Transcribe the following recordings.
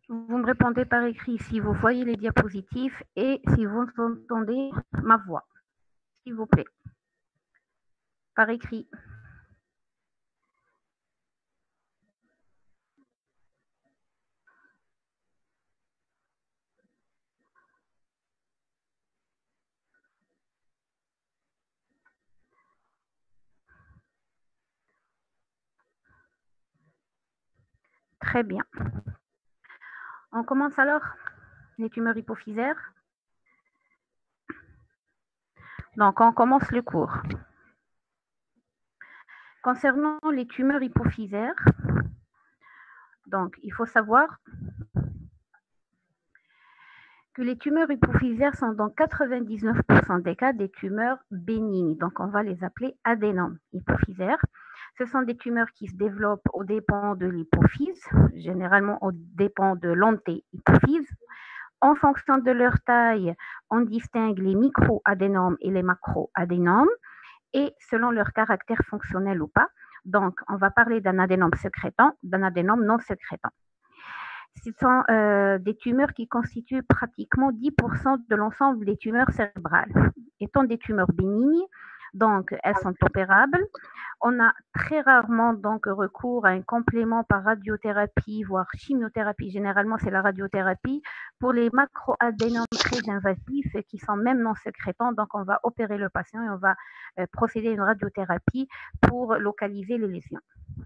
Vous me répondez par écrit si vous voyez les diapositives et si vous entendez ma voix, s'il vous plaît. Par écrit. Très bien. On commence alors les tumeurs hypophysaires. Donc, on commence le cours. Concernant les tumeurs hypophysaires, donc, il faut savoir que les tumeurs hypophysaires sont dans 99% des cas des tumeurs bénignes. Donc, on va les appeler adénomes hypophysaires. Ce sont des tumeurs qui se développent aux dépens de l'hypophyse, généralement aux dépens de l'antéhypophyse. En fonction de leur taille, on distingue les microadénomes et les macroadénomes, et selon leur caractère fonctionnel ou pas. Donc, on va parler d'un adénome sécrétant, d'un adénome non sécrétant. Ce sont des tumeurs qui constituent pratiquement 10% de l'ensemble des tumeurs cérébrales. Étant des tumeurs bénignes, donc elles sont opérables. On a très rarement donc recours à un complément par radiothérapie, voire chimiothérapie. Généralement, c'est la radiothérapie pour les macroadénomes très invasifs qui sont même non sécrétants. Donc, on va opérer le patient et on va procéder à une radiothérapie pour localiser les lésions.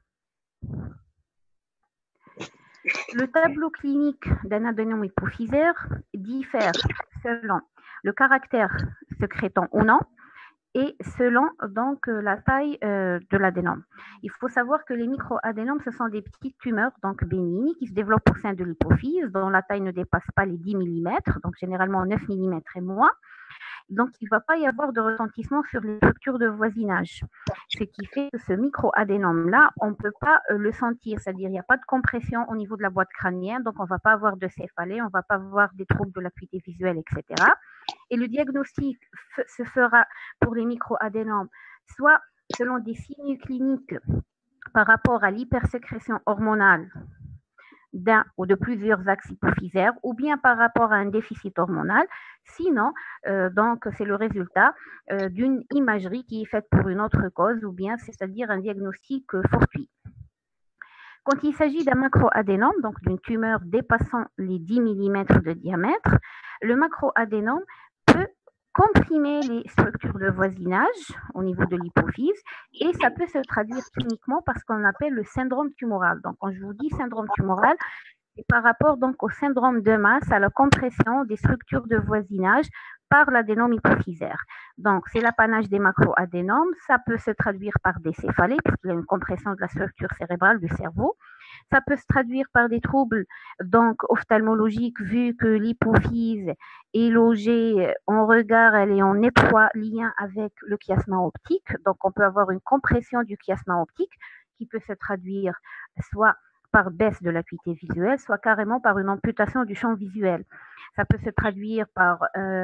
Le tableau clinique d'un adénome hypophysaire diffère selon le caractère sécrétant ou non et selon donc la taille de l'adénome. Il faut savoir que les microadénomes, ce sont des petites tumeurs donc bénignes qui se développent au sein de l'hypophyse, dont la taille ne dépasse pas les 10 mm, donc généralement 9 mm et moins. Donc, il ne va pas y avoir de retentissement sur les structures de voisinage. Ce qui fait que ce microadénome-là, on ne peut pas le sentir, c'est-à-dire il n'y a pas de compression au niveau de la boîte crânienne, donc on ne va pas avoir de céphalée, on ne va pas avoir des troubles de l'acuité visuelle, etc. Et le diagnostic se fera pour les microadénomes, soit selon des signes cliniques par rapport à l'hypersécrétion hormonale d'un ou de plusieurs axes hypophysaires ou bien par rapport à un déficit hormonal. Sinon, donc c'est le résultat d'une imagerie qui est faite pour une autre cause ou bien c'est-à-dire un diagnostic fortuit. Quand il s'agit d'un macroadénome, donc d'une tumeur dépassant les 10 mm de diamètre, le macroadénome peut comprimer les structures de voisinage au niveau de l'hypophyse et ça peut se traduire cliniquement par ce qu'on appelle le syndrome tumoral. Donc, quand je vous dis syndrome tumoral, c'est par rapport donc au syndrome de masse, à la compression des structures de voisinage par l'adénome hypophysaire. Donc, c'est l'apanage des macroadénomes. Ça peut se traduire par des céphalées, puisqu'il y a une compression de la structure cérébrale du cerveau. Ça peut se traduire par des troubles donc ophtalmologiques, vu que l'hypophyse est logée en regard, elle est en étroit lien avec le chiasma optique. Donc, on peut avoir une compression du chiasma optique qui peut se traduire soit par baisse de l'acuité visuelle, soit carrément par une amputation du champ visuel. Ça peut se traduire par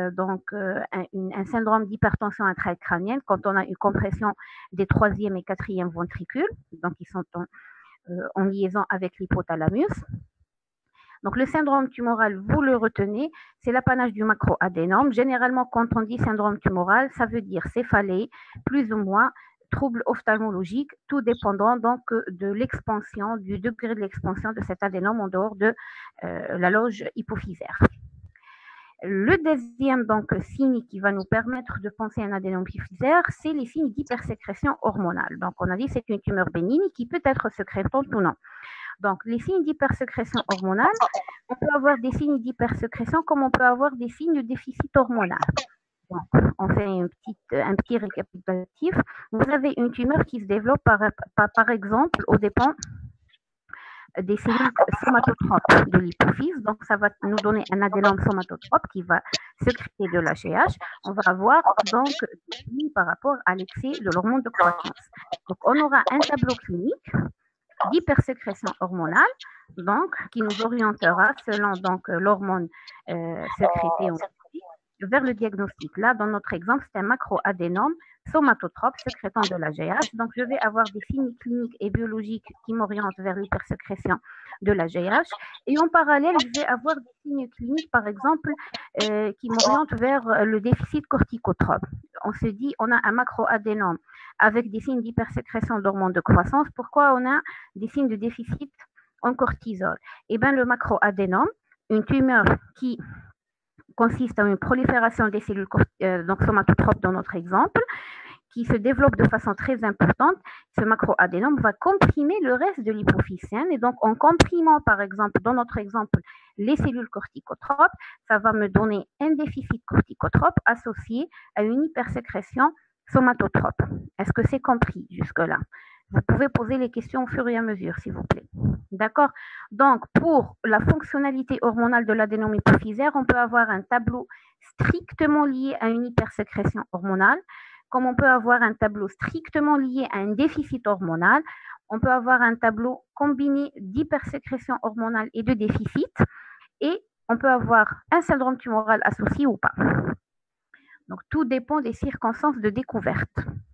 un syndrome d'hypertension intracrânienne quand on a une compression des 3e et 4e ventricules, donc ils sont en liaison avec l'hypothalamus. Donc, le syndrome tumoral, vous le retenez, c'est l'apanage du macroadénome. Généralement, quand on dit syndrome tumoral, ça veut dire céphalée, plus ou moins, troubles ophtalmologiques, tout dépendant donc de l'expansion, du degré de l'expansion de cet adénome en dehors de la loge hypophysaire. Le deuxième donc signe qui va nous permettre de penser à un adénome hypophysaire, c'est les signes d'hypersécrétion hormonale. Donc, on a dit que c'est une tumeur bénigne qui peut être sécrétante ou non. Donc, les signes d'hypersécrétion hormonale, on peut avoir des signes d'hypersécrétion comme on peut avoir des signes de déficit hormonal. Donc, on fait un petit récapitulatif. Vous avez une tumeur qui se développe par exemple aux dépens des cellules somatotropes de l'hypophyse. Donc, ça va nous donner un adénome somatotrope qui va sécréter de l'HGH. On va avoir donc des signes par rapport à l'excès de l'hormone de croissance. Donc, on aura un tableau clinique d'hypersécrétion hormonale, donc, qui nous orientera selon donc l'hormone sécrétée vers le diagnostic. Là, dans notre exemple, c'est un macroadénome somatotropes sécrétant de l'AGH. Donc, je vais avoir des signes cliniques et biologiques qui m'orientent vers l'hypersécrétion de l'AGH. Et en parallèle, je vais avoir des signes cliniques, par exemple, qui m'orientent vers le déficit corticotrope. On se dit, on a un macroadénome avec des signes d'hypersécrétion d'hormones de croissance. Pourquoi on a des signes de déficit en cortisol? Eh bien, le macroadénome, une tumeur qui consiste en une prolifération des cellules donc somatotropes dans notre exemple, qui se développe de façon très importante, ce macroadénome va comprimer le reste de l'hypophyse saine. Et donc, en comprimant, par exemple, dans notre exemple, les cellules corticotropes, ça va me donner un déficit corticotrope associé à une hypersécrétion somatotrope. Est-ce que c'est compris jusque-là? Vous pouvez poser les questions au fur et à mesure, s'il vous plaît. D'accord? Donc, pour la fonctionnalité hormonale de l'adénome hypophysaire, on peut avoir un tableau strictement lié à une hypersécrétion hormonale, comme on peut avoir un tableau strictement lié à un déficit hormonal. On peut avoir un tableau combiné d'hypersécrétion hormonale et de déficit, et on peut avoir un syndrome tumoral associé ou pas. Donc, tout dépend des circonstances de découverte.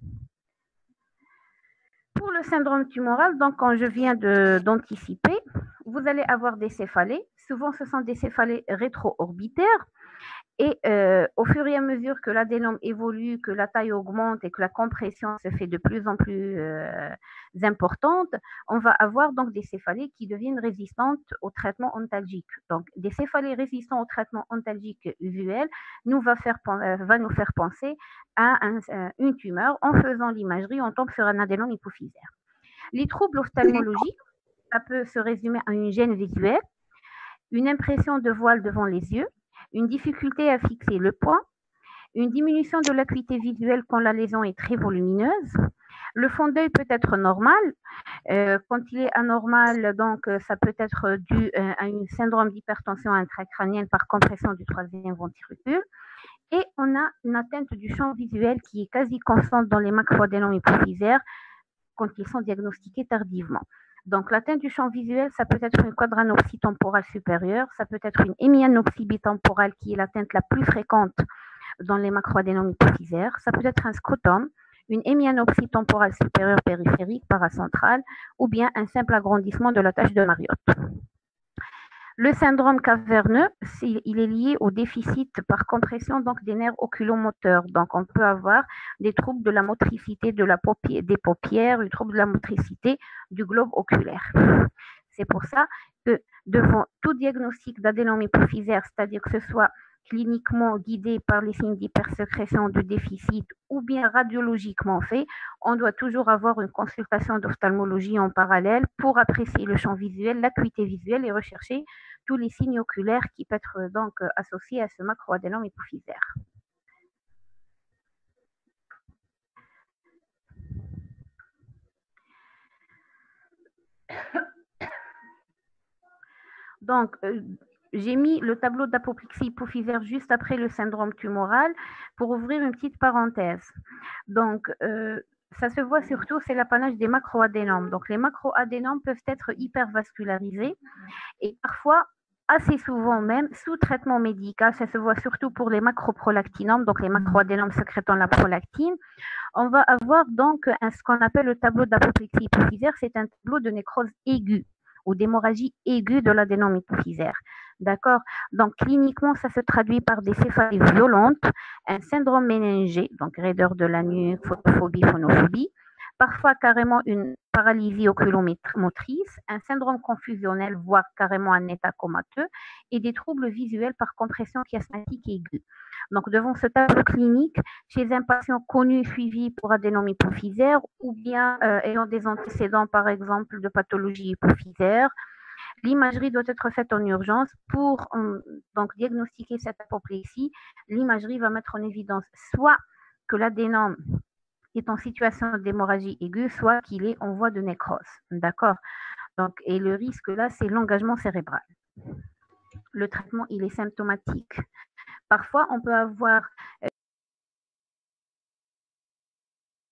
Pour le syndrome tumoral, donc quand je viens d'anticiper, vous allez avoir des céphalées. Souvent, ce sont des céphalées rétro-orbitaires. Et au fur et à mesure que l'adénome évolue, que la taille augmente et que la compression se fait de plus en plus importante, on va avoir donc des céphalées qui deviennent résistantes au traitement ontalgique. Donc, des céphalées résistantes au traitement ontalgique usuel va nous faire penser à une tumeur. En faisant l'imagerie, on tombe sur un adénome hypophysaire. Les troubles ophtalmologiques, ça peut se résumer à une gêne visuelle, une impression de voile devant les yeux, une difficulté à fixer le point, une diminution de l'acuité visuelle quand la lésion est très volumineuse. Le fond d'œil peut être normal. Quand il est anormal, donc ça peut être dû à un syndrome d'hypertension intracrânienne par compression du troisième ventricule. Et on a une atteinte du champ visuel qui est quasi constante dans les macroadénomes hypophysaires quand ils sont diagnostiqués tardivement. Donc, l'atteinte du champ visuel, ça peut être une quadranopsie temporale supérieure, ça peut être une hémianopsie bitemporale qui est l'atteinte la plus fréquente dans les macroadénomes hypophysaires, ça peut être un scrotum, une hémianopsie temporale supérieure périphérique paracentrale ou bien un simple agrandissement de la tache de Mariotte. Le syndrome caverneux, il est lié au déficit par compression donc des nerfs oculomoteurs. Donc, on peut avoir des troubles de la motricité des paupières, des troubles de la motricité du globe oculaire. C'est pour ça que devant tout diagnostic d'adénome hypophysaire, c'est-à-dire que ce soit cliniquement guidé par les signes d'hypersécrétion, de déficit ou bien radiologiquement fait, on doit toujours avoir une consultation d'ophtalmologie en parallèle pour apprécier le champ visuel, l'acuité visuelle et rechercher tous les signes oculaires qui peuvent être donc associés à ce macroadénome hypophysaire. Donc, j'ai mis le tableau d'apoplexie hypophysaire juste après le syndrome tumoral pour ouvrir une petite parenthèse. Donc, ça se voit surtout, c'est l'apanage des macroadénomes. Donc, les macroadénomes peuvent être hypervascularisés et parfois, assez souvent même, sous traitement médical, ça se voit surtout pour les macroprolactinomes, donc les macroadénomes sécrétant la prolactine. On va avoir donc ce qu'on appelle le tableau d'apoplexie hypophysaire, c'est un tableau de nécrose aiguë ou d'hémorragie aiguë de l'adénome hypophysaire. D'accord? Donc, cliniquement, ça se traduit par des céphalées violentes, un syndrome méningé, donc raideur de la nuque, photophobie, phonophobie, parfois carrément une paralysie oculomotrice, un syndrome confusionnel, voire carrément un état comateux, et des troubles visuels par compression chiasmatique aiguë. Donc, devant ce tableau clinique, chez un patient connu suivi pour adénome hypophysaire ou bien ayant des antécédents, par exemple, de pathologie hypophysaire, l'imagerie doit être faite en urgence pour donc diagnostiquer cette apoplexie. L'imagerie va mettre en évidence soit que l'adénome est en situation d'hémorragie aiguë, soit qu'il est en voie de nécrose. D'accord? Donc, et le risque là, c'est l'engagement cérébral. Le traitement, il est symptomatique. Parfois, on peut avoir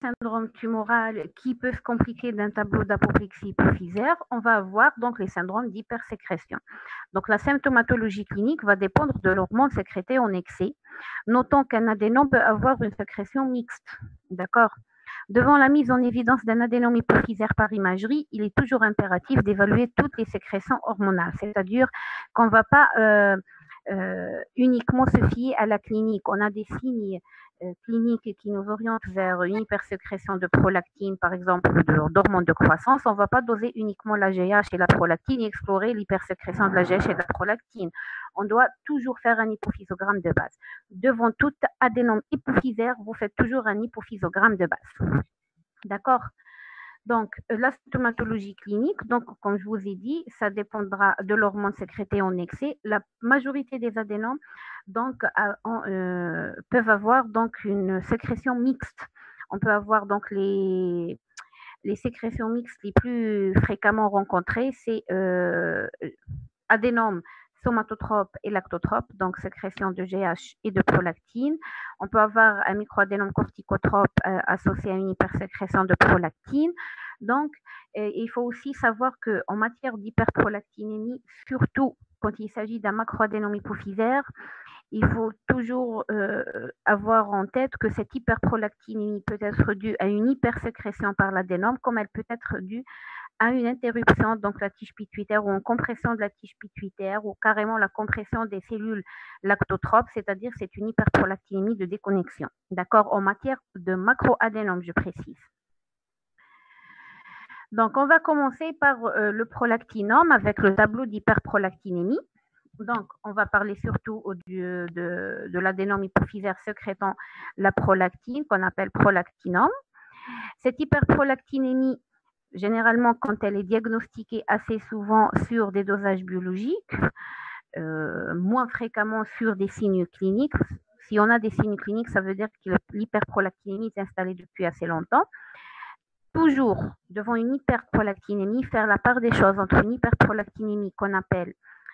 syndrome tumoral qui peut se compliquer d'un tableau d'apoplexie hypophysaire, on va avoir donc les syndromes d'hypersécrétion. Donc la symptomatologie clinique va dépendre de l'hormone sécrétée en excès. Notons qu'un adénome peut avoir une sécrétion mixte. D'accord? Devant la mise en évidence d'un adénome hypophysaire par imagerie, il est toujours impératif d'évaluer toutes les sécrétions hormonales, c'est-à-dire qu'on ne va pas uniquement se fier à la clinique. On a des signes cliniques qui nous orientent vers une hypersécrétion de prolactine, par exemple, d'hormones de croissance. On ne va pas doser uniquement la GH et la prolactine et explorer l'hypersécrétion de la GH et de la prolactine. On doit toujours faire un hypophysogramme de base. Devant tout adénome hypophysaire, vous faites toujours un hypophysogramme de base. D'accord? Donc, la symptomatologie clinique, donc, comme je vous ai dit, ça dépendra de l'hormone sécrétée en excès. La majorité des adénomes donc, peuvent avoir donc, une sécrétion mixte. On peut avoir donc les sécrétions mixtes les plus fréquemment rencontrées, c'est adénome somatotrope et lactotrope, donc sécrétion de GH et de prolactine. On peut avoir un microadénome corticotrope associé à une hypersécrétion de prolactine. Donc, il faut aussi savoir qu'en matière d'hyperprolactinémie, surtout quand il s'agit d'un macroadénome hypophysaire, il faut toujours avoir en tête que cette hyperprolactinémie peut être due à une hypersécrétion par l'adénome, comme elle peut être due à une interruption, donc la tige pituitaire ou une compression de la tige pituitaire ou carrément la compression des cellules lactotropes, c'est-à-dire c'est une hyperprolactinémie de déconnexion. D'accord? En matière de macroadénome, je précise. Donc, on va commencer par le prolactinome avec le tableau d'hyperprolactinémie. Donc, on va parler surtout de l'adénome hypophysaire sécrétant la prolactine, qu'on appelle prolactinome. Cette hyperprolactinémie, généralement, quand elle est diagnostiquée assez souvent sur des dosages biologiques, moins fréquemment sur des signes cliniques. Si on a des signes cliniques, ça veut dire que l'hyperprolactinémie est installée depuis assez longtemps. Toujours, devant une hyperprolactinémie, faire la part des choses entre une hyperprolactinémie qu'on appelle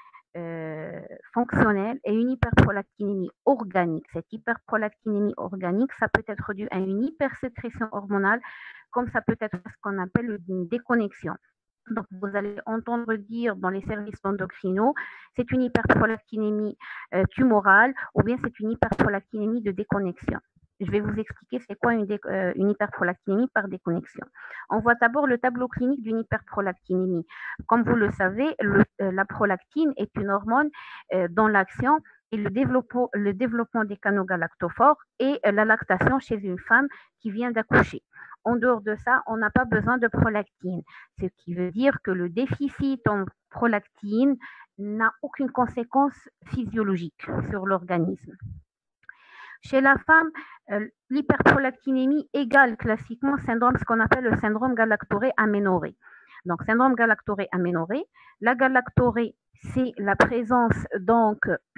fonctionnelle et une hyperprolactinémie organique. Cette hyperprolactinémie organique, ça peut être dû à une hypersécrétion hormonale, comme ça peut être ce qu'on appelle une déconnexion. Donc, vous allez entendre dire dans les services endocrinos, c'est une hyperprolactinémie tumorale ou bien c'est une hyperprolactinémie de déconnexion. Je vais vous expliquer c'est quoi une hyperprolactinémie par déconnexion. On voit d'abord le tableau clinique d'une hyperprolactinémie. Comme vous le savez, la prolactine est une hormone dont l'action est le développement des canaux galactophores et la lactation chez une femme qui vient d'accoucher. En dehors de ça, on n'a pas besoin de prolactine, ce qui veut dire que le déficit en prolactine n'a aucune conséquence physiologique sur l'organisme. Chez la femme, l'hyperprolactinémie égale classiquement ce qu'on appelle le syndrome galactoré aménorrhée. Donc, syndrome galactoré aménorrhée. La galactorée, c'est la présence donc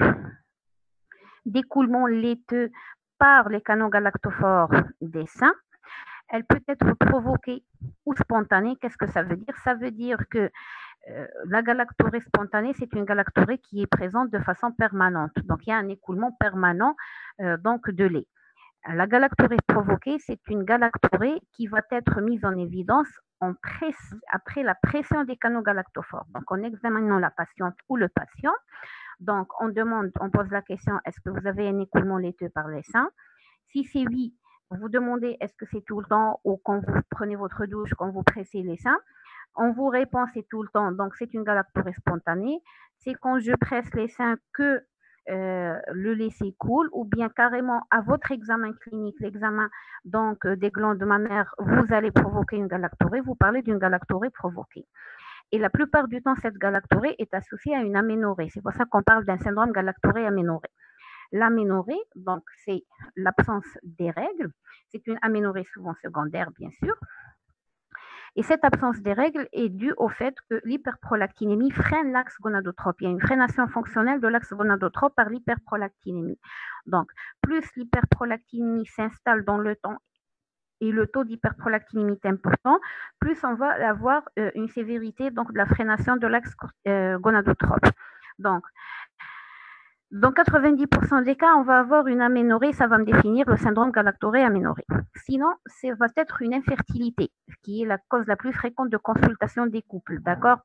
d'écoulement laiteux par les canaux galactophores des seins. Elle peut être provoquée ou spontanée. Qu'est-ce que ça veut dire? Ça veut dire que la galactorée spontanée, c'est une galactorée qui est présente de façon permanente. Donc, il y a un écoulement permanent donc de lait. La galactorée provoquée, c'est une galactorée qui va être mise en évidence après la pression des canaux galactophores. Donc, en examinant la patiente ou le patient, donc on pose la question, est-ce que vous avez un écoulement laiteux par les seins? Si c'est oui, vous demandez est-ce que c'est tout le temps ou quand vous prenez votre douche, quand vous pressez les seins. On vous répond c'est tout le temps, donc c'est une galactorée spontanée. C'est quand je presse les seins que le lait s'écoule ou bien carrément à votre examen clinique, l'examen donc des glandes mammaires, vous allez provoquer une galactorée, vous parlez d'une galactorée provoquée. Et la plupart du temps, cette galactorée est associée à une aménorrhée. C'est pour ça qu'on parle d'un syndrome galactorée aménorrhée. L'aménorrhée, donc c'est l'absence des règles, c'est une aménorrhée souvent secondaire bien sûr. Et cette absence des règles est due au fait que l'hyperprolactinémie freine l'axe gonadotrope. Il y a une freination fonctionnelle de l'axe gonadotrope par l'hyperprolactinémie. Donc, plus l'hyperprolactinémie s'installe dans le temps et le taux d'hyperprolactinémie est important, plus on va avoir une sévérité donc, de la freination de l'axe gonadotrope. Donc, Dans 90% des cas, on va avoir une aménorrhée, ça va me définir le syndrome galactoré-aménorrhée. Sinon, ça va être une infertilité, qui est la cause la plus fréquente de consultation des couples, d'accord?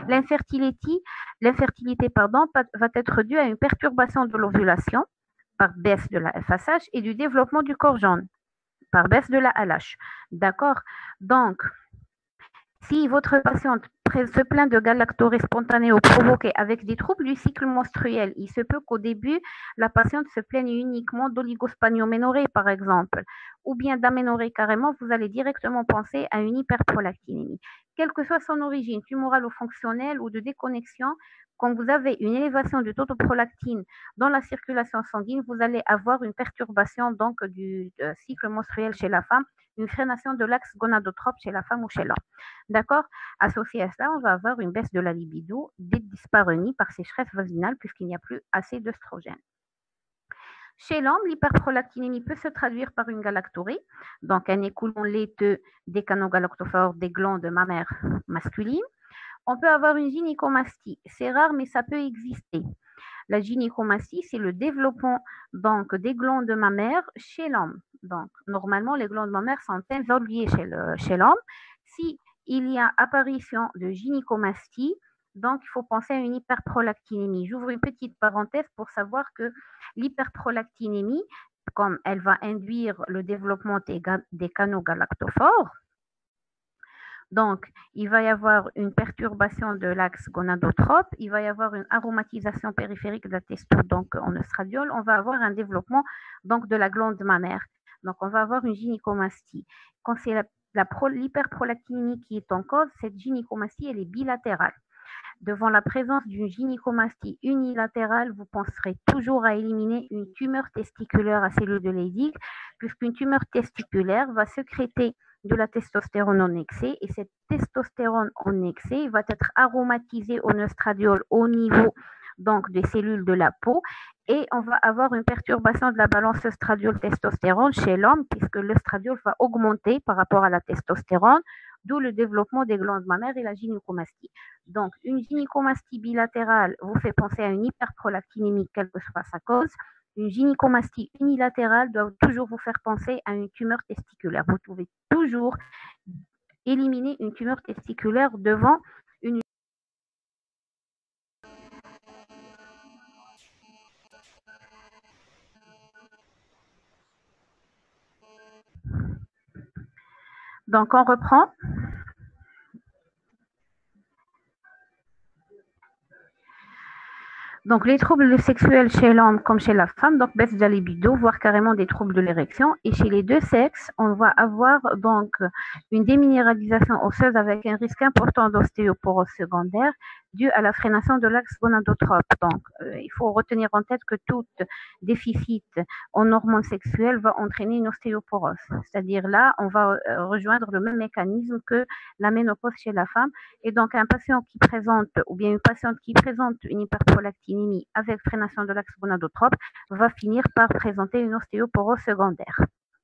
L'infertilité, va être due à une perturbation de l'ovulation par baisse de la FSH et du développement du corps jaune par baisse de la LH, d'accord? Donc, si votre patiente se plaint de galactorrhée spontanée ou provoquée avec des troubles du cycle menstruel, il se peut qu'au début, la patiente se plaigne uniquement d'oligosponioménorrhée, par exemple, ou bien d'aménorrhée carrément, vous allez directement penser à une hyperprolactinémie. Quelle que soit son origine, tumorale ou fonctionnelle ou de déconnexion, quand vous avez une élévation du taux de prolactine dans la circulation sanguine, vous allez avoir une perturbation donc du cycle menstruel chez la femme, une freination de l'axe gonadotrope chez la femme ou chez l'homme. D'accord? Associé à cela, on va avoir une baisse de la libido, des dyspareunies par sécheresse vaginale puisqu'il n'y a plus assez d'œstrogène. Chez l'homme, l'hyperprolactinémie peut se traduire par une galactorrhée, donc un écoulement laiteux des canaux galactophores des glandes mammaires masculines. On peut avoir une gynécomastie. C'est rare, mais ça peut exister. La gynécomastie, c'est le développement donc des glandes mammaires chez l'homme. Donc, normalement, les glandes mammaires sont involuées chez l'homme. Si il y a apparition de gynécomastie, donc il faut penser à une hyperprolactinémie. J'ouvre une petite parenthèse pour savoir que l'hyperprolactinémie, comme elle va induire le développement des canaux galactophores, donc, il va y avoir une perturbation de l'axe gonadotrope, il va y avoir une aromatisation périphérique de la testo, donc en oestradiol, on va avoir un développement donc de la glande mammaire. Donc, on va avoir une gynécomastie. Quand c'est l'hyperprolactinémie qui est en cause, cette gynécomastie, elle est bilatérale. Devant la présence d'une gynécomastie unilatérale, vous penserez toujours à éliminer une tumeur testiculaire à cellules de Leydig, puisqu'une tumeur testiculaire va sécréter de la testostérone en excès, et cette testostérone en excès va être aromatisée en oestradiol au niveau donc des cellules de la peau, et on va avoir une perturbation de la balance oestradiol-testostérone chez l'homme, puisque l'oestradiol va augmenter par rapport à la testostérone, d'où le développement des glandes mammaires et la gynécomastie. Donc, une gynécomastie bilatérale vous fait penser à une hyperprolactinémie, quelle que soit sa cause. Une gynécomastie unilatérale doit toujours vous faire penser à une tumeur testiculaire. Vous pouvez toujours éliminer une tumeur testiculaire devant une. Donc, on reprend. Donc, les troubles sexuels chez l'homme comme chez la femme, donc baisse de la libido, voire carrément des troubles de l'érection. Et chez les deux sexes, on va avoir donc une déminéralisation osseuse avec un risque important d'ostéoporose secondaire dû à la freination de l'axe gonadotrope. Donc, il faut retenir en tête que tout déficit en hormones sexuelles va entraîner une ostéoporose. C'est-à-dire là, on va rejoindre le même mécanisme que la ménopause chez la femme. Et donc, un patient qui présente, ou bien une patiente qui présente une hyperprolactinémie avec freination de l'axe gonadotrope va finir par présenter une ostéoporose secondaire.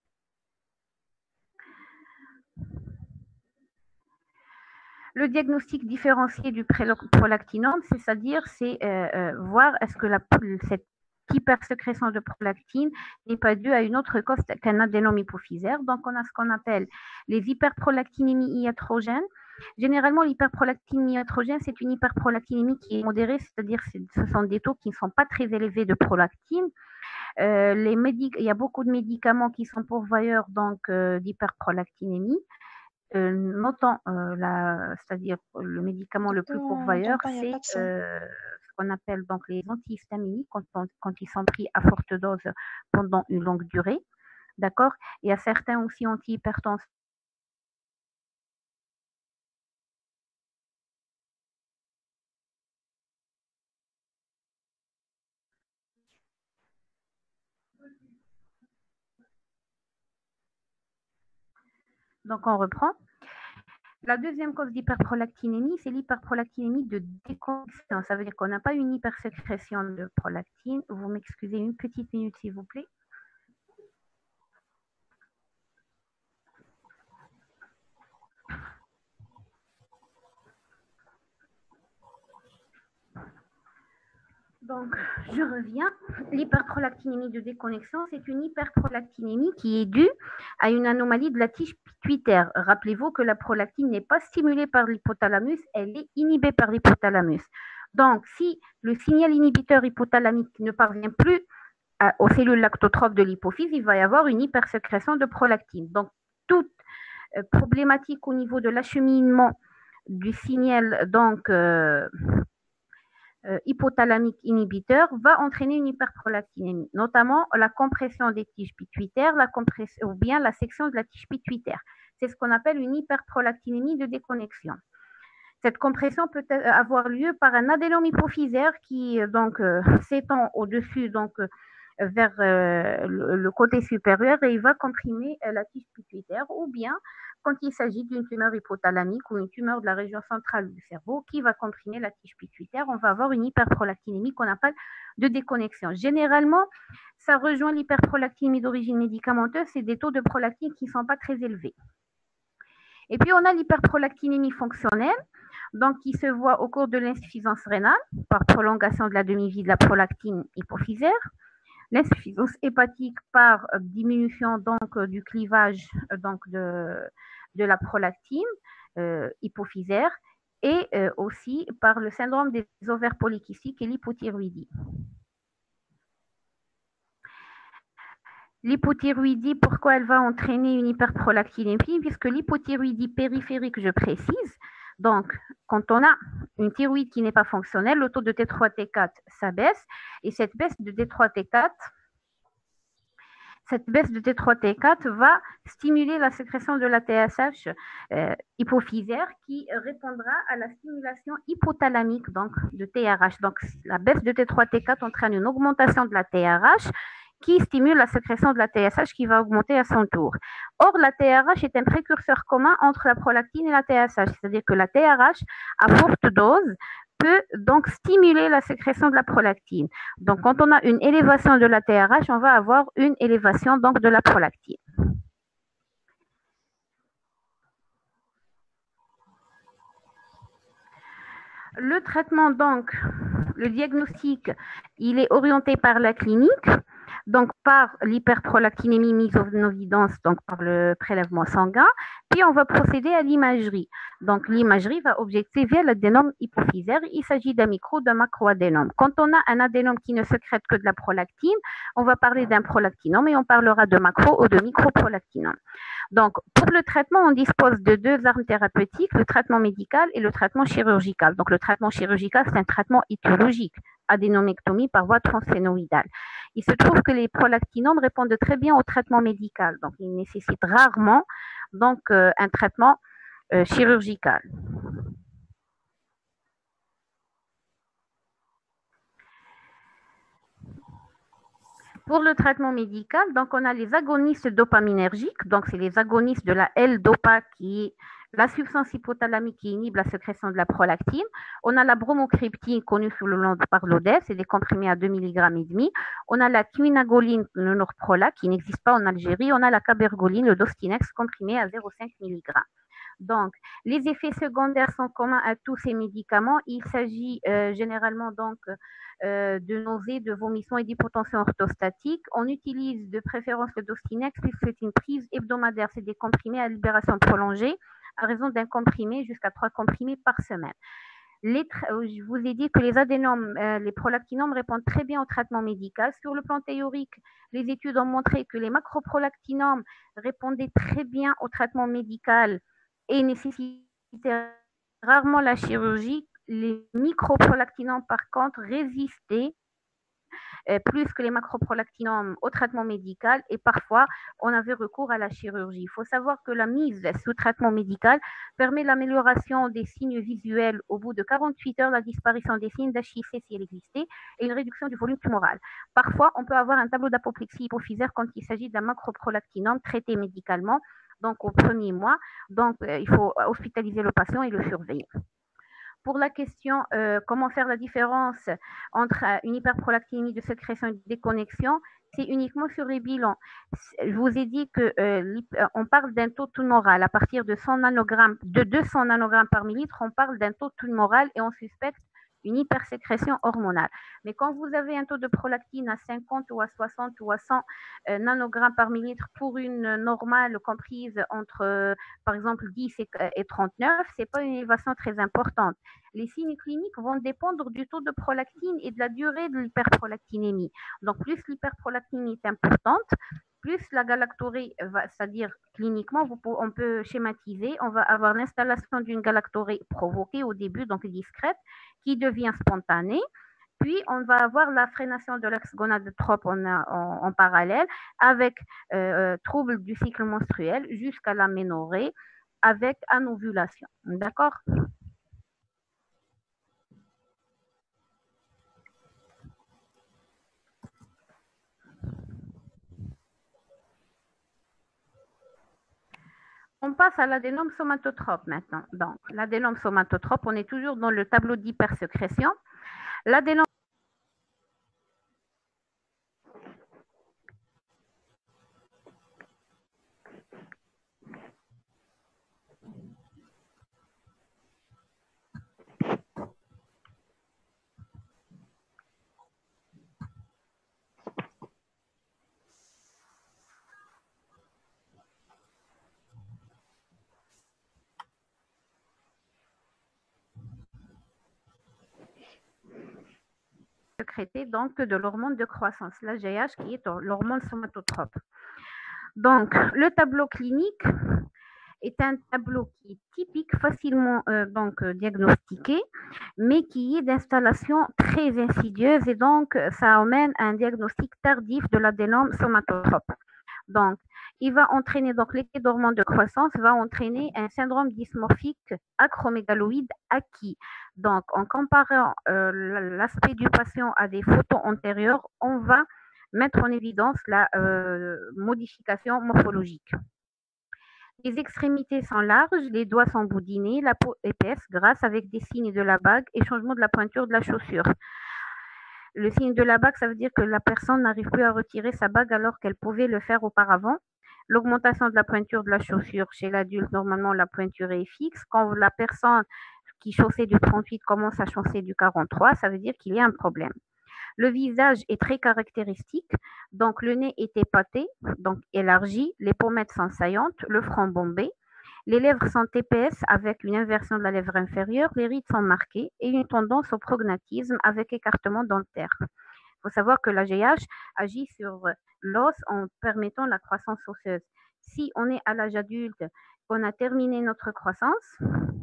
Le diagnostic différencié du prolactinome, c'est-à-dire, c'est voir est-ce que cette hypersécrétion de prolactine n'est pas due à une autre cause qu'un adénome hypophysaire. Donc, on a ce qu'on appelle les hyperprolactinémies iatrogènes. Généralement, l'hyperprolactinémie iatrogène, c'est une hyperprolactinémie qui est modérée, c'est-à-dire ce sont des taux qui ne sont pas très élevés de prolactine. Il y a beaucoup de médicaments qui sont pourvoyeurs d'hyperprolactinémie. Notons, c'est-à-dire le médicament le plus pourvoyeur, c'est ce qu'on appelle donc les antihistaminiques quand ils sont pris à forte dose pendant une longue durée. D'accord? Il y a certains aussi antihypertenseurs. Donc, on reprend. La deuxième cause d'hyperprolactinémie, c'est l'hyperprolactinémie de déconnexion. Ça veut dire qu'on n'a pas une hypersécrétion de prolactine. Vous m'excusez une petite minute, s'il vous plaît. Donc, Donc, je reviens. L'hyperprolactinémie de déconnexion, c'est une hyperprolactinémie qui est due à une anomalie de la tige pituitaire. Rappelez-vous que la prolactine n'est pas stimulée par l'hypothalamus, elle est inhibée par l'hypothalamus. Donc, si le signal inhibiteur hypothalamique ne parvient plus aux cellules lactotrophes de l'hypophyse, il va y avoir une hypersécrétion de prolactine. Donc, toute problématique au niveau de l'acheminement du signal hypothalamique inhibiteur va entraîner une hyperprolactinémie, notamment la compression des tiges pituitaires, ou bien la section de la tige pituitaire. C'est ce qu'on appelle une hyperprolactinémie de déconnexion. Cette compression peut avoir lieu par un adénome hypophysaire qui s'étend au-dessus vers le côté supérieur et il va comprimer la tige pituitaire, ou bien quand il s'agit d'une tumeur hypothalamique ou une tumeur de la région centrale du cerveau qui va comprimer la tige pituitaire, on va avoir une hyperprolactinémie qu'on appelle de déconnexion. Généralement, ça rejoint l'hyperprolactinémie d'origine médicamenteuse, c'est des taux de prolactine qui ne sont pas très élevés. Et puis, on a l'hyperprolactinémie fonctionnelle, donc qui se voit au cours de l'insuffisance rénale par prolongation de la demi-vie de la prolactine hypophysaire, l'insuffisance hépatique par diminution du clivage de la prolactine hypophysaire et aussi par le syndrome des ovaires polykystiques et l'hypothyroïdie. L'hypothyroïdie, pourquoi elle va entraîner une hyperprolactinémie? Puisque l'hypothyroïdie périphérique, je précise, donc quand on a une thyroïde qui n'est pas fonctionnelle, le taux de T3, T4 s'abaisse et cette baisse de T3, T4 va stimuler la sécrétion de la TSH hypophysaire qui répondra à la stimulation hypothalamique donc de TRH. Donc la baisse de T3, T4 entraîne une augmentation de la TRH qui stimule la sécrétion de la TSH qui va augmenter à son tour. Or, la TRH est un précurseur commun entre la prolactine et la TSH, c'est-à-dire que la TRH, à forte dose, peut donc stimuler la sécrétion de la prolactine. Donc, quand on a une élévation de la TRH, on va avoir une élévation donc de la prolactine. Le traitement, donc, le diagnostic, il est orienté par la clinique, donc par l'hyperprolactinémie mise en évidence, donc par le prélèvement sanguin, puis on va procéder à l'imagerie. Donc l'imagerie va objectiver l'adénome hypophysaire. Il s'agit d'un micro, d'un macroadénome. Quand on a un adénome qui ne sécrète que de la prolactine, on va parler d'un prolactinome et on parlera de macro ou de microprolactinome. Donc, pour le traitement, on dispose de deux armes thérapeutiques, le traitement médical et le traitement chirurgical. Donc, le traitement chirurgical, c'est un traitement étiologique, adénomectomie par voie transphénoïdale. Il se trouve que les prolactinomes répondent très bien au traitement médical. Donc, ils nécessitent rarement un traitement chirurgical. Pour le traitement médical, donc on a les agonistes dopaminergiques, donc c'est les agonistes de la L-dopa qui est la substance hypothalamique qui inhibe la sécrétion de la prolactine. On a la bromocriptine connue sous le nom par l'ODES, c'est des comprimés à 2,5 mg. On a la quinagoline, le Norprolac, qui n'existe pas en Algérie. On a la cabergoline, le Dostinex, comprimé à 0,5 mg. Donc, les effets secondaires sont communs à tous ces médicaments. Il s'agit généralement de nausées, de vomissements et d'hypotension orthostatique. On utilise de préférence le Dostinex puisque c'est une prise hebdomadaire. C'est des comprimés à libération prolongée à raison d'un comprimé jusqu'à 3 comprimés par semaine. Je vous ai dit que les adénomes, les prolactinomes répondent très bien au traitement médical. Sur le plan théorique, les études ont montré que les macroprolactinomes répondaient très bien au traitement médical et nécessitaient rarement la chirurgie. Les microprolactinomes, par contre, résistaient plus que les macroprolactinomes au traitement médical et parfois on avait recours à la chirurgie. Il faut savoir que la mise sous traitement médical permet l'amélioration des signes visuels au bout de 48 heures, la disparition des signes d'HIC si elle existait et une réduction du volume tumoral. Parfois, on peut avoir un tableau d'apoplexie hypophysaire quand il s'agit d'un macroprolactinome traité médicalement, donc au premier mois. Donc, il faut hospitaliser le patient et le surveiller. Pour la question comment faire la différence entre une hyperprolactinémie de sécrétion et de déconnexion, c'est uniquement sur les bilans. Je vous ai dit qu'on parle d'un taux tumoral à partir de 200 nanogrammes par millilitre, on parle d'un taux tumoral et on suspecte une hypersécrétion hormonale. Mais quand vous avez un taux de prolactine à 50 ou à 60 ou à 100 nanogrammes par millilitre pour une normale comprise entre, par exemple, 10 et 39, ce n'est pas une élévation très importante. Les signes cliniques vont dépendre du taux de prolactine et de la durée de l'hyperprolactinémie. Donc, plus l'hyperprolactinémie est importante, plus la galactorée, c'est-à-dire cliniquement, on peut schématiser, on va avoir l'installation d'une galactorée provoquée au début, donc discrète, qui devient spontanée. Puis, on va avoir la frénation de l'axe gonadotrope en parallèle avec trouble du cycle menstruel jusqu'à l'aménorrhée avec anovulation. D'accord? On passe à l'adénome somatotrope maintenant. Donc, l'adénome somatotrope, on est toujours dans le tableau d'hypersécrétion. L'adénome sécrétée donc de l'hormone de croissance, l'AGH, qui est l'hormone somatotrope. Donc, le tableau clinique est un tableau qui est typique, facilement diagnostiqué, mais qui est d'installation très insidieuse et donc ça amène à un diagnostic tardif de l'adénome somatotrope. Donc, il va entraîner, donc l'effet d'hormone de croissance va entraîner un syndrome dysmorphique acromégaloïde acquis. Donc, en comparant l'aspect du patient à des photos antérieures, on va mettre en évidence la modification morphologique. Les extrémités sont larges, les doigts sont boudinés, la peau épaisse, grasse avec des signes de la bague et changement de la pointure de la chaussure. Le signe de la bague, ça veut dire que la personne n'arrive plus à retirer sa bague alors qu'elle pouvait le faire auparavant. L'augmentation de la pointure de la chaussure chez l'adulte, normalement la pointure est fixe. Quand la personne qui chaussait du 38 commence à chausser du 43, ça veut dire qu'il y a un problème. Le visage est très caractéristique, donc le nez est épaté, donc élargi, les pommettes sont saillantes, le front bombé, les lèvres sont épaisses avec une inversion de la lèvre inférieure, les rides sont marquées et une tendance au prognatisme avec écartement dentaire. Il faut savoir que l'AGH agit sur l'os en permettant la croissance osseuse. Si on est à l'âge adulte, qu'on a terminé notre croissance,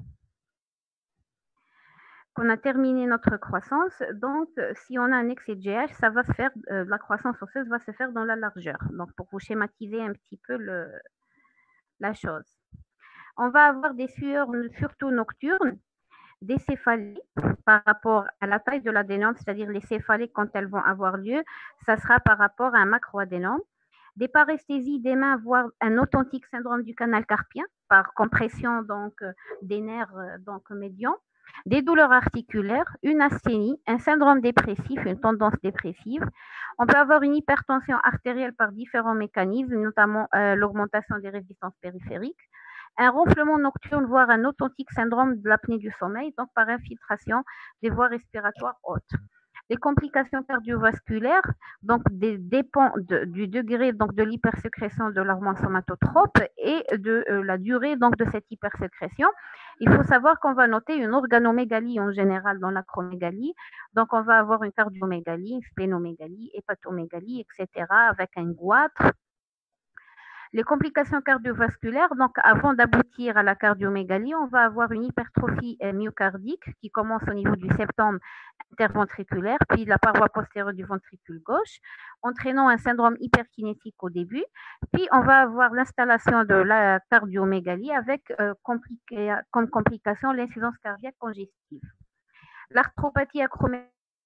donc si on a un excès de GH, ça va se faire, la croissance osseuse va se faire dans la largeur. Donc pour vous schématiser un petit peu la chose. On va avoir des sueurs surtout nocturnes, des céphalées par rapport à la taille de l'adénome, c'est-à-dire les céphalées quand elles vont avoir lieu, ça sera par rapport à un macroadénome. Des paresthésies des mains, voire un authentique syndrome du canal carpien par compression donc des nerfs donc médians, des douleurs articulaires, une asthénie, un syndrome dépressif, une tendance dépressive. On peut avoir une hypertension artérielle par différents mécanismes, notamment l'augmentation des résistances périphériques, un ronflement nocturne, voire un authentique syndrome de l'apnée du sommeil, donc par infiltration des voies respiratoires hautes. Les complications cardiovasculaires donc dépendent du degré donc de l'hypersécrétion de l'hormone somatotrope et de la durée donc de cette hypersécrétion. Il faut savoir qu'on va noter une organomégalie en général dans l'acromégalie. Donc on va avoir une cardiomégalie, une splénomégalie, hépatomégalie, etc. avec un goitre. Les complications cardiovasculaires, donc avant d'aboutir à la cardiomégalie, on va avoir une hypertrophie myocardique qui commence au niveau du septum interventriculaire, puis la paroi postérieure du ventricule gauche, entraînant un syndrome hyperkinétique au début. Puis on va avoir l'installation de la cardiomégalie avec comme complication l'insuffisance cardiaque congestive. L'arthropathie acromégalie,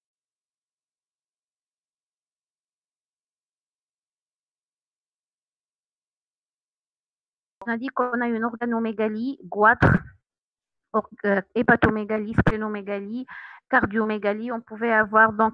on a dit qu'on a une organomégalie, goitre, hépatomégalie, splénomégalie, cardiomégalie. On pouvait avoir donc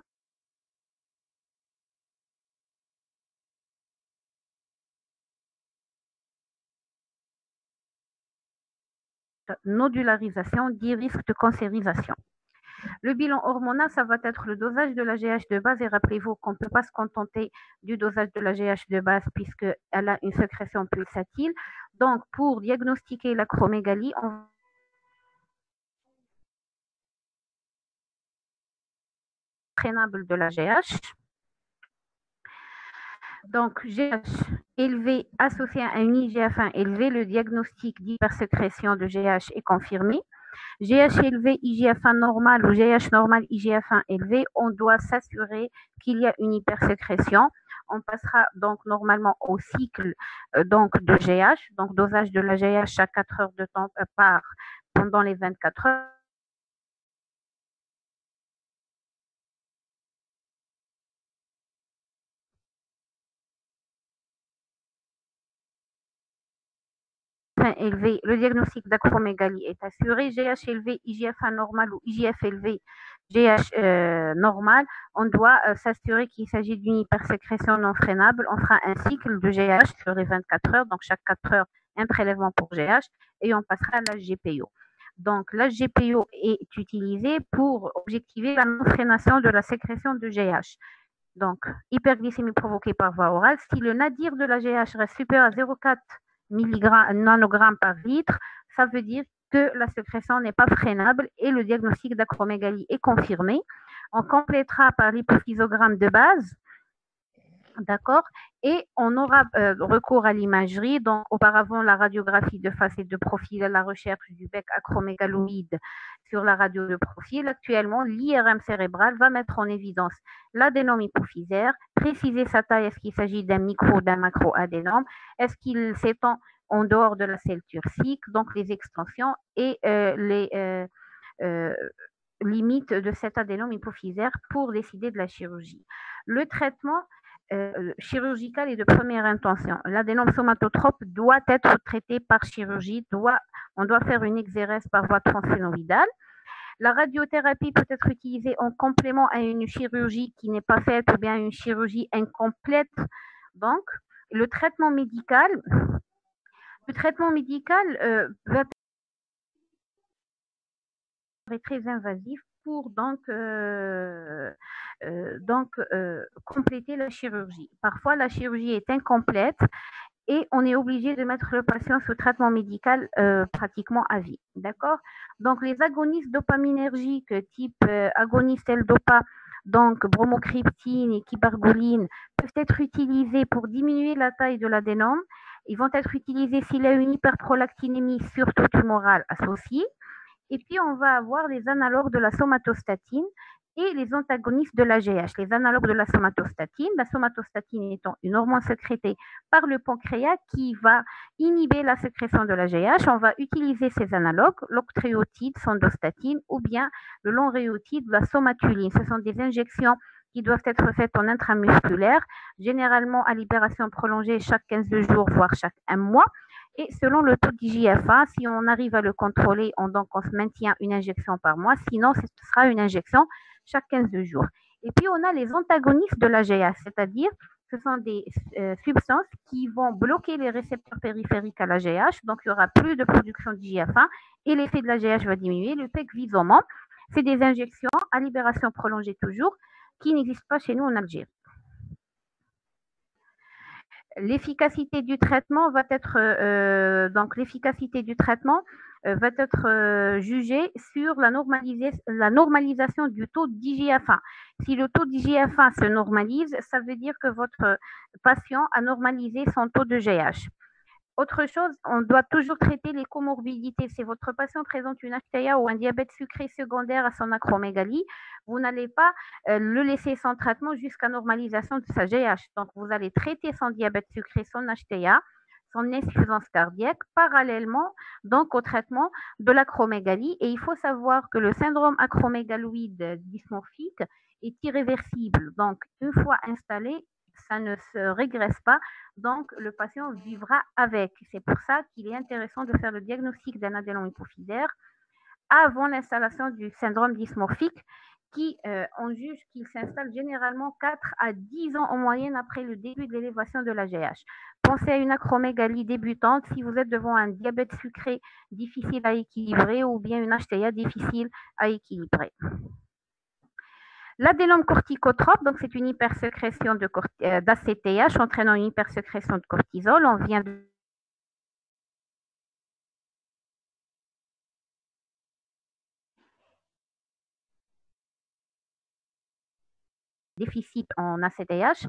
nodularisation, 10 risques de cancérisation. Le bilan hormonal, ça va être le dosage de la GH de base. Et rappelez-vous qu'on ne peut pas se contenter du dosage de la GH de base puisqu'elle a une sécrétion pulsatile. Donc, pour diagnostiquer l'acromégalie, on freinable de la GH. Donc, GH élevé associé à une IGF-1 élevé, le diagnostic d'hypersécrétion de GH est confirmé. GH élevé, IGF-1 normal ou GH normal, IGF-1 élevé, on doit s'assurer qu'il y a une hypersécrétion. On passera donc normalement au cycle donc de GH, donc dosage de la GH chaque 4 heures de temps par pendant les 24 heures. Élevé, le diagnostic d'acromégalie est assuré. GH élevé, IGF-1 normal ou IGF élevé, GH normal, on doit s'assurer qu'il s'agit d'une hypersécrétion non freinable. On fera un cycle de GH sur les 24 heures, donc chaque 4 heures, un prélèvement pour GH et on passera à la GPO. Donc, la GPO est utilisée pour objectiver la non-freination de la sécrétion de GH. Donc, hyperglycémie provoquée par voie orale. Si le nadir de la GH reste supérieur à 0,4 nanogrammes par litre, ça veut dire que la sécrétion n'est pas freinable et le diagnostic d'acromégalie est confirmé. On complétera par l'hypophysogramme de base, d'accord, et on aura recours à l'imagerie. Donc, auparavant, la radiographie de face et de profil à la recherche du bec acromégaloïde sur la radio de profil. Actuellement, l'IRM cérébral va mettre en évidence l'adénome hypophysaire, préciser sa taille, est-ce qu'il s'agit d'un micro ou d'un macro-adénome, est-ce qu'il s'étend en dehors de la selle turcique, donc les extensions et les limites de cet adénome hypophysaire pour décider de la chirurgie. Le traitement chirurgical est de première intention. L'adénome somatotrope doit être traité par chirurgie, on doit faire une exérèse par voie transphénoïdale. La radiothérapie peut être utilisée en complément à une chirurgie qui n'est pas faite ou bien une chirurgie incomplète. Donc, le traitement médical va être très invasif pour compléter la chirurgie. Parfois, la chirurgie est incomplète et on est obligé de mettre le patient sous traitement médical pratiquement à vie. D'accord? Donc, les agonistes dopaminergiques type agonistes L-Dopa, donc bromocriptine et kibargoline, peuvent être utilisés pour diminuer la taille de l'adénome. Ils vont être utilisés s'il y a une hyperprolactinémie, surtout tumorale, associée. Et puis, on va avoir les analogues de la somatostatine et les antagonistes de la GH. Les analogues de la somatostatine étant une hormone sécrétée par le pancréas qui va inhiber la sécrétion de la GH, on va utiliser ces analogues, l'octréotide, sandostatine ou bien le lonréotide, la somatuline. Ce sont des injections qui doivent être faites en intramusculaire, généralement à libération prolongée chaque 15 jours, voire chaque 1 mois. Et selon le taux d'IGF-1, si on arrive à le contrôler, on se maintient une injection par mois. Sinon, ce sera une injection chaque 15 jours. Et puis, on a les antagonistes de la GH, c'est-à-dire ce sont des substances qui vont bloquer les récepteurs périphériques à la GH. Donc, il n'y aura plus de production d'IGF-1 et l'effet de la GH va diminuer. Le pegvisomant, c'est des injections à libération prolongée toujours qui n'existent pas chez nous en Algérie. L'efficacité du traitement va être jugée sur la normalisation du taux d'IGF-1. Si le taux d'IGF-1 se normalise, ça veut dire que votre patient a normalisé son taux de GH. Autre chose, on doit toujours traiter les comorbidités. Si votre patient présente une HTA ou un diabète sucré secondaire à son acromégalie, vous n'allez pas le laisser sans traitement jusqu'à normalisation de sa GH. Donc, vous allez traiter son diabète sucré, son HTA, son insuffisance cardiaque, parallèlement donc au traitement de l'acromégalie. Et il faut savoir que le syndrome acromégaloïde dysmorphique est irréversible. Donc, une fois installé, ça ne se régresse pas, donc le patient vivra avec. C'est pour ça qu'il est intéressant de faire le diagnostic d'un adénome hypophysaire avant l'installation du syndrome dysmorphique on juge qu'il s'installe généralement 4 à 10 ans en moyenne après le début de l'élévation de l'AGH. Pensez à une acromégalie débutante si vous êtes devant un diabète sucré difficile à équilibrer ou bien une HTA difficile à équilibrer. L'adénome corticotrope, donc c'est une hypersécrétion d'ACTH entraînant une hypersécrétion de cortisol. On vient de déficit en ACTH.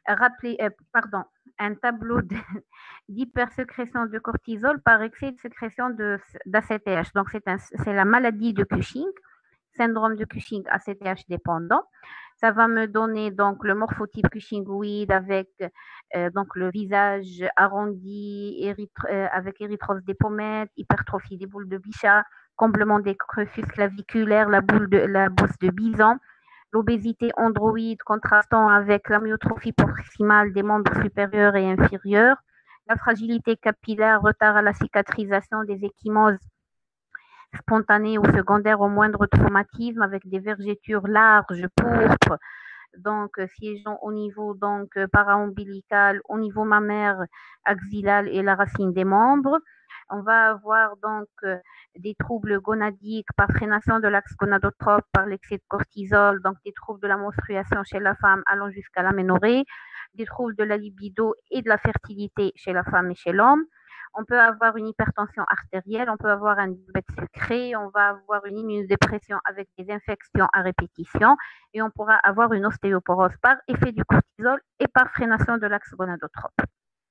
Un tableau d'hypersécrétion de cortisol par excès de sécrétion d'ACTH. Donc, c'est la maladie de Cushing, syndrome de Cushing ACTH dépendant. Ça va me donner donc le morphotype cushingoïde avec donc le visage arrondi, avec érythrose des pommettes, hypertrophie des boules de Bichat, comblement des creux claviculaires, la bosse de bison, l'obésité androïde contrastant avec l'amyotrophie proximale des membres supérieurs et inférieurs, la fragilité capillaire, retard à la cicatrisation des ecchymoses spontanées ou secondaires au moindre traumatisme avec des vergetures larges, pourpres, donc siégeant au niveau para-ombilical, au niveau mammaire, axillal et la racine des membres. On va avoir donc des troubles gonadiques par frénation de l'axe gonadotrope, par l'excès de cortisol, donc des troubles de la menstruation chez la femme allant jusqu'à l'aménorrhée, des troubles de la libido et de la fertilité chez la femme et chez l'homme. On peut avoir une hypertension artérielle, on peut avoir un diabète sucré, on va avoir une immunodépression avec des infections à répétition et on pourra avoir une ostéoporose par effet du cortisol et par frénation de l'axe gonadotrope.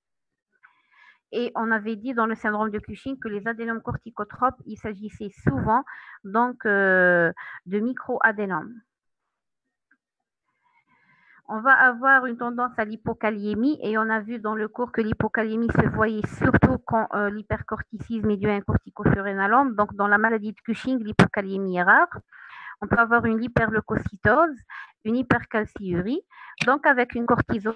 Et on avait dit dans le syndrome de Cushing que les adénomes corticotropes, il s'agissait souvent donc de micro-adénomes. On va avoir une tendance à l'hypokaliémie et on a vu dans le cours que l'hypokaliémie se voyait surtout quand l'hypercorticisme est dû à un corticosurrénalome. Donc dans la maladie de Cushing, l'hypokaliémie est rare. On peut avoir une hyperleucocytose, une hypercalciurie, donc avec une cortisol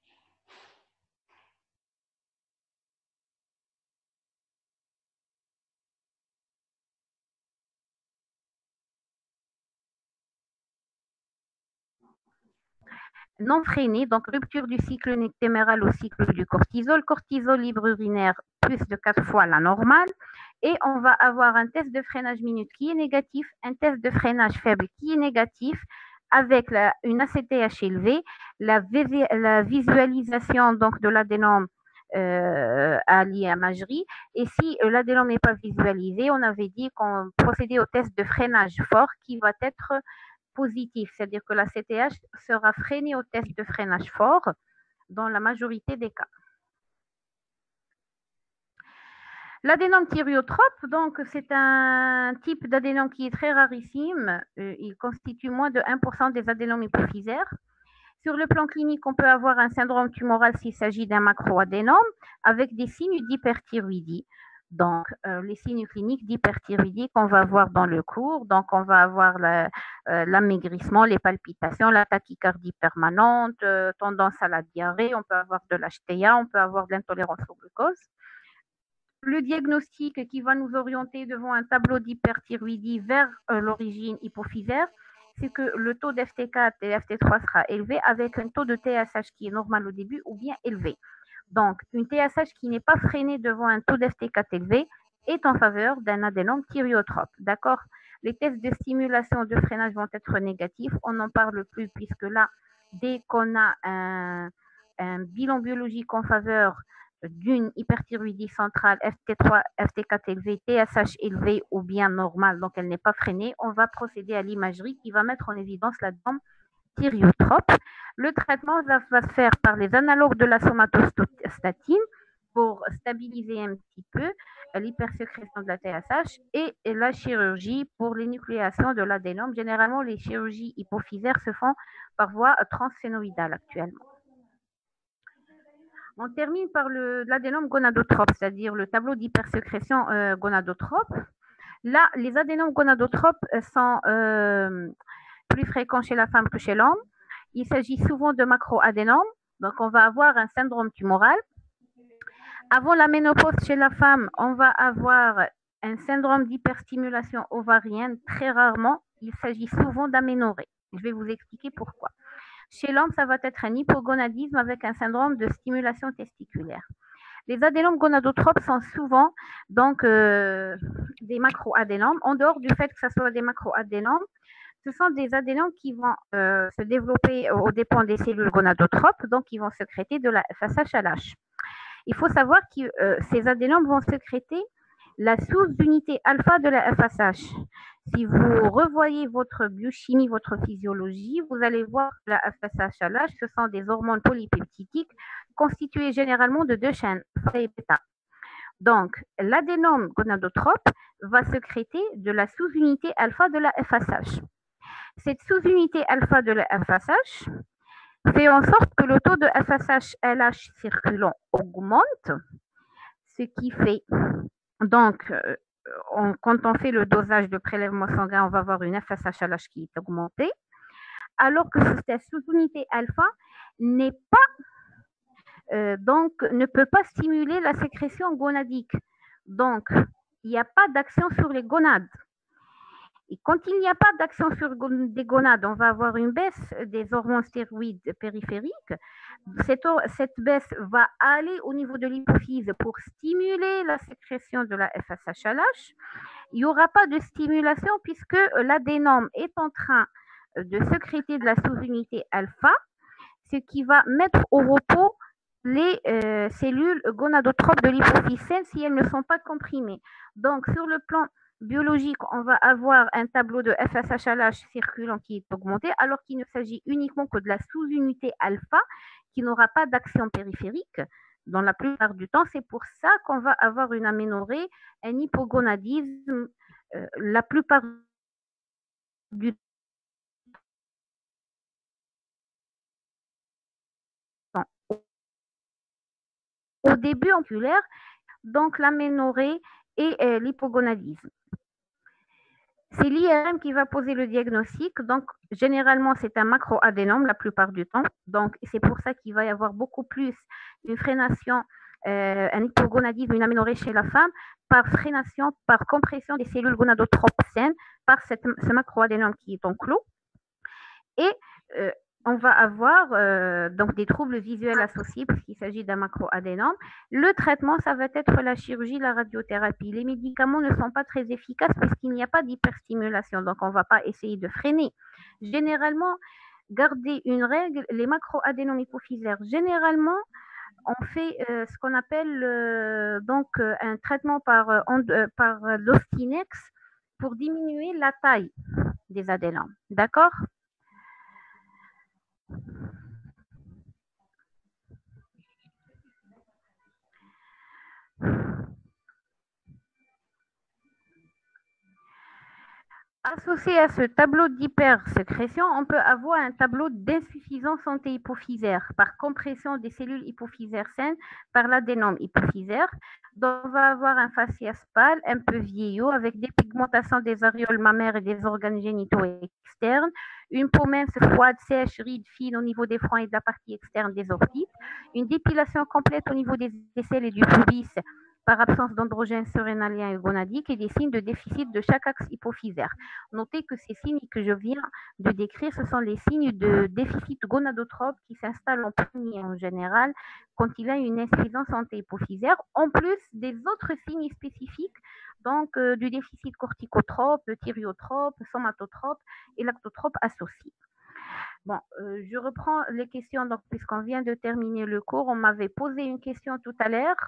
non freinée, donc rupture du cycle nectéméral au cycle du cortisol libre urinaire plus de 4 fois la normale, et on va avoir un test de freinage minute qui est négatif, un test de freinage faible qui est négatif, avec une ACTH élevée, la visualisation donc de l'adénome à l'imagerie, et si l'adénome n'est pas visualisé, on avait dit qu'on procédait au test de freinage fort qui va être positif, c'est-à-dire que la CTH sera freinée au test de freinage fort dans la majorité des cas. L'adénome thyriotrope, donc c'est un type d'adénome qui est très rarissime. Il constitue moins de 1% des adénomes hypophysaires. Sur le plan clinique, on peut avoir un syndrome tumoral s'il s'agit d'un macroadénome avec des signes d'hyperthyroïdie. Donc, les signes cliniques d'hyperthyroïdie qu'on va voir dans le cours, donc on va avoir l'amaigrissement, les palpitations, la tachycardie permanente, tendance à la diarrhée, on peut avoir de l'HTA, on peut avoir de l'intolérance au glucose. Le diagnostic qui va nous orienter devant un tableau d'hyperthyroïdie vers l'origine hypophysaire, c'est que le taux d'FT4 et FT3 sera élevé avec un taux de TSH qui est normal au début ou bien élevé. Donc, une TSH qui n'est pas freinée devant un taux d'FT4 élevé est en faveur d'un adénome thyriotrope. D'accord? Les tests de stimulation de freinage vont être négatifs. On n'en parle plus puisque là, dès qu'on a un bilan biologique en faveur d'une hyperthyroïdie centrale FT3, FT4 élevé, TSH élevé ou bien normal, donc elle n'est pas freinée, on va procéder à l'imagerie qui va mettre en évidence l'adénome thyriotrope. Le traitement va se faire par les analogues de la somatostatine pour stabiliser un petit peu l'hypersécrétion de la TSH et la chirurgie pour l'énucléation de l'adénome. Généralement, les chirurgies hypophysaires se font par voie transphénoïdale actuellement. On termine par l'adénome gonadotrope, c'est-à-dire le tableau d'hypersécrétion gonadotrope. Là, les adénomes gonadotropes sont plus fréquents chez la femme que chez l'homme. Il s'agit souvent de macroadénomes, donc on va avoir un syndrome tumoral. Avant la ménopause chez la femme, on va avoir un syndrome d'hyperstimulation ovarienne très rarement il s'agit souvent d'aménorrhée. Je vais vous expliquer pourquoi. Chez l'homme, ça va être un hypogonadisme avec un syndrome de stimulation testiculaire. Les adénomes gonadotropes sont souvent donc des macroadénomes. En dehors du fait que ce soit des macroadénomes, ce sont des adénomes qui vont se développer aux dépens des cellules gonadotropes, donc qui vont sécréter de la FSH-LH. Il faut savoir que ces adénomes vont sécréter la sous-unité alpha de la FSH. Si vous revoyez votre biochimie, votre physiologie, vous allez voir que la FSH-LH, ce sont des hormones polypeptidiques constituées généralement de deux chaînes, alpha et bêta. Donc, l'adénome gonadotrope va sécréter de la sous-unité alpha de la FSH. Cette sous-unité alpha de la FSH fait en sorte que le taux de FSH-LH circulant augmente, ce qui fait donc quand on fait le dosage de prélèvement sanguin, on va avoir une FSH-LH qui est augmentée, alors que cette sous-unité alpha n'est pas donc ne peut pas stimuler la sécrétion gonadique. Donc, il n'y a pas d'action sur les gonades. Et quand il n'y a pas d'action sur des gonades, on va avoir une baisse des hormones stéroïdes périphériques. Cette baisse va aller au niveau de l'hypophyse pour stimuler la sécrétion de la FSH-LH. Il n'y aura pas de stimulation puisque l'adénome est en train de sécréter de la sous-unité alpha, ce qui va mettre au repos les cellules gonadotropes de l'hypophyse saine si elles ne sont pas comprimées. Donc, sur le plan biologique, on va avoir un tableau de FSH-LH circulant qui est augmenté, alors qu'il ne s'agit uniquement que de la sous-unité alpha qui n'aura pas d'action périphérique. Dans la plupart du temps, c'est pour ça qu'on va avoir une aménorrhée, un hypogonadisme, la plupart du temps. Au début oculaire, donc l'aménorrhée et l'hypogonadisme. C'est l'IRM qui va poser le diagnostic. Donc, généralement, c'est un macroadénome la plupart du temps. Donc, c'est pour ça qu'il va y avoir beaucoup plus une freination, un hypogonadisme, une aménorrhée chez la femme, par freination, par compression des cellules gonadotropes saines, par ce macroadénome qui est enclos. Et on va avoir donc des troubles visuels associés puisqu'il s'agit d'un macroadénome. Le traitement, ça va être la chirurgie, la radiothérapie. Les médicaments ne sont pas très efficaces puisqu'il n'y a pas d'hyperstimulation, donc on ne va pas essayer de freiner. Généralement, garder une règle, les macroadénomes hypophysaires, généralement, on fait ce qu'on appelle donc un traitement par l'ostinex pour diminuer la taille des adénomes. D'accord ? Associé à ce tableau d'hypersécrétion, on peut avoir un tableau d'insuffisance antéhypophysaire par compression des cellules hypophysaires saines par l'adénome hypophysaire. Donc, on va avoir un faciès pâle, un peu vieillot, avec des pigmentations des aréoles mammaires et des organes génitaux externes, une peau mince, froide, sèche, ride, fine au niveau des fronts et de la partie externe des orbites, une dépilation complète au niveau des aisselles et du pubis par absence d'androgène surrénalien et gonadique et des signes de déficit de chaque axe hypophysaire. Notez que ces signes que je viens de décrire, ce sont les signes de déficit gonadotrope qui s'installent en premier en général quand il y a une insuffisance antéhypophysaire, en plus des autres signes spécifiques, donc du déficit corticotrope, thyriotrope, somatotrope et lactotrope associés. Bon, je reprends les questions, donc puisqu'on vient de terminer le cours, on m'avait posé une question tout à l'heure.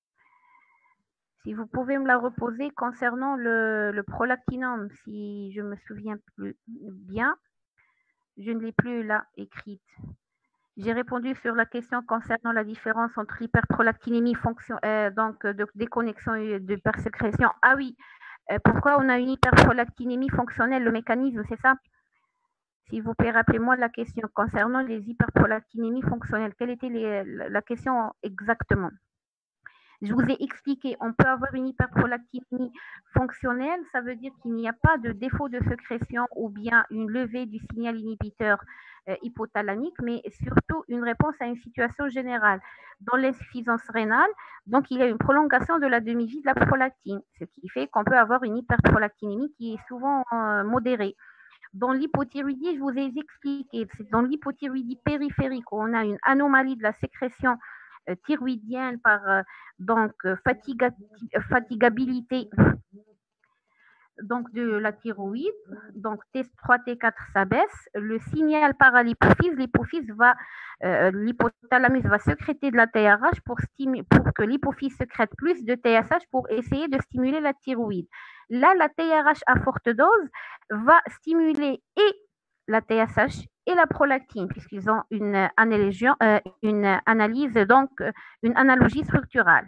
Si vous pouvez me la reposer concernant le prolactinum, si je me souviens plus bien, je ne l'ai plus là écrite. J'ai répondu sur la question concernant la différence entre l'hyperprolactinémie donc de déconnexion et de hypersécrétion. Ah oui, pourquoi on a une hyperprolactinémie fonctionnelle, le mécanisme, c'est ça? Si vous pouvez rappelez-moi la question concernant les hyperprolactinémies fonctionnelles. Quelle était la question exactement? Je vous ai expliqué, on peut avoir une hyperprolactinémie fonctionnelle, ça veut dire qu'il n'y a pas de défaut de sécrétion ou bien une levée du signal inhibiteur hypothalamique, mais surtout une réponse à une situation générale. Dans l'insuffisance rénale, donc il y a une prolongation de la demi-vie de la prolactine, ce qui fait qu'on peut avoir une hyperprolactinémie qui est souvent modérée. Dans l'hypothyroïdie, je vous ai expliqué, c'est dans l'hypothyroïdie périphérique où on a une anomalie de la sécrétion thyroïdienne par fatigabilité donc de la thyroïde, donc T3, T4, ça baisse, le signal part à l'hypophyse, l'hypothalamus va sécréter de la TRH pour que l'hypophyse sécrète plus de TSH pour essayer de stimuler la thyroïde. Là, la TRH à forte dose va stimuler et la TSH et la prolactine, puisqu'ils ont une analyse, donc une analogie structurale.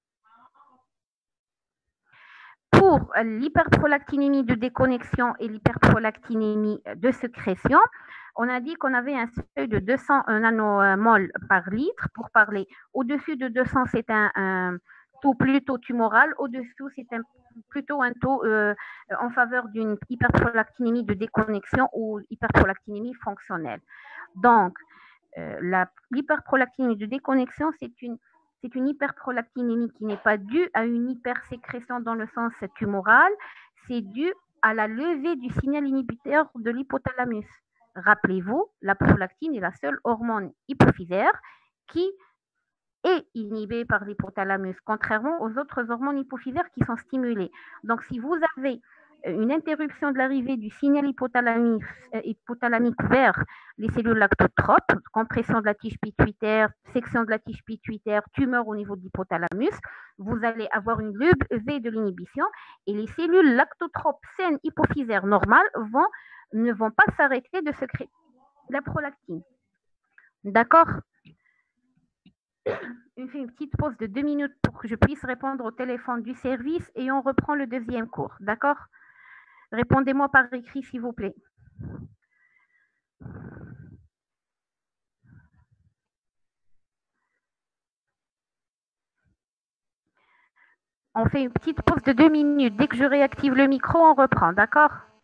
Pour l'hyperprolactinémie de déconnexion et l'hyperprolactinémie de sécrétion, on a dit qu'on avait un seuil de 200 nanomoles par litre pour parler. Au-dessus de 200, c'est un taux plutôt tumoral. Au-dessous, c'est plutôt un taux en faveur d'une hyperprolactinémie de déconnexion ou hyperprolactinémie fonctionnelle. Donc, l'hyperprolactinémie de déconnexion, c'est une hyperprolactinémie qui n'est pas due à une hypersécrétion dans le sens tumoral, c'est dû à la levée du signal inhibiteur de l'hypothalamus. Rappelez-vous, la prolactine est la seule hormone hypophysaire qui est inhibée par l'hypothalamus, contrairement aux autres hormones hypophysaires qui sont stimulées. Donc, si vous avez une interruption de l'arrivée du signal hypothalamique vers les cellules lactotropes, compression de la tige pituitaire, section de la tige pituitaire, tumeur au niveau de l'hypothalamus, vous allez avoir une levée de l'inhibition et les cellules lactotropes saines hypophysaires normales ne vont pas s'arrêter de sécréter la prolactine. D'accord? On fait une petite pause de 2 minutes pour que je puisse répondre au téléphone du service et on reprend le deuxième cours. D'accord? Répondez-moi par écrit, s'il vous plaît. On fait une petite pause de 2 minutes. Dès que je réactive le micro, on reprend, d'accord?